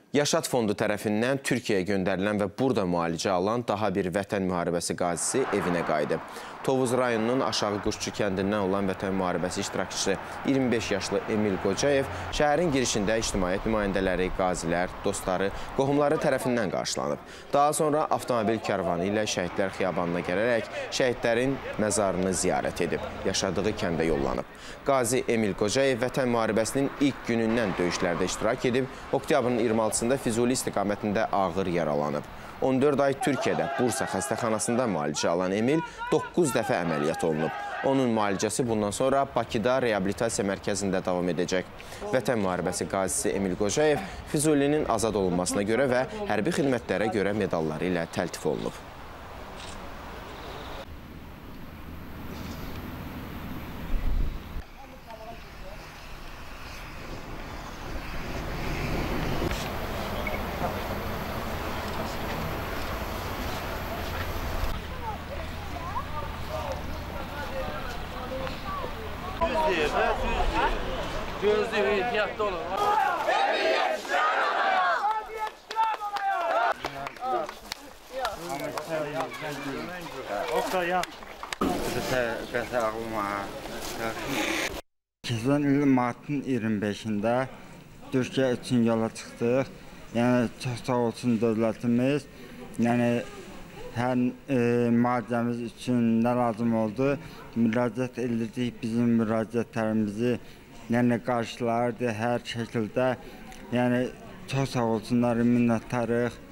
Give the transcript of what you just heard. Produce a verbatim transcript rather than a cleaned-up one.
Yaşad Fondu tərəfindən Türkiyəyə göndərilən və burada müalicə alan daha bir vətən müharibəsi qazisi evinə qayıdıb. Tovuz rayonunun Aşağı Quşçu kəndindən olan vətən müharibəsi iştirakçısı iyirmi beş yaşlı Emil Qocayev şəhərin girişində ictimaiyyət nümayəndələri, qazilər, dostları, qohumları tərəfindən qarşılanıb. Daha sonra avtomobil kərvanı ilə Şəhidlər Xiyabanına gələrək şəhidlərin məzarını ziyarət edib, yaşadığı kəndə yollanıb. Qazi Emil Qocayev vətən müharibəsinin ilk günündən döyüşlərdə iştirak edib, oktyabrın iyirmi altısında Füzuli istiqamətində ağır yaralanıb. on dörd ay Türkiyədə Bursa xəstəxanasında müalicə alan Emil doqquz dəfə əməliyyat olunub. Onun müalicəsi bundan sonra Bakıda reabilitasiya mərkəzində davam edəcək. Vətən müharibəsi qazisi Emil Qocayev Füzulinin azad olunmasına görə və hərbi xidmətlərə görə medalları ilə təltif olunub. Düzdür, düzdür. Gözlük, ehtiyatlı olun. Beni yetiştiren olaya! Beni yetiştiren olaya! Oktaya. Keçən il martın iyirmi beşində Türkiyə üçün yola çıxdıq. Yəni çox sağ olsun dövlətimiz. Yəni hər e, müalicəmiz üçün nə lazım oldu? Müraciət edildik, bizim müraciətlərimizi yəni qarşılardı hər şəkildə. Yəni çox sağ olsunlar, minnəttarıq.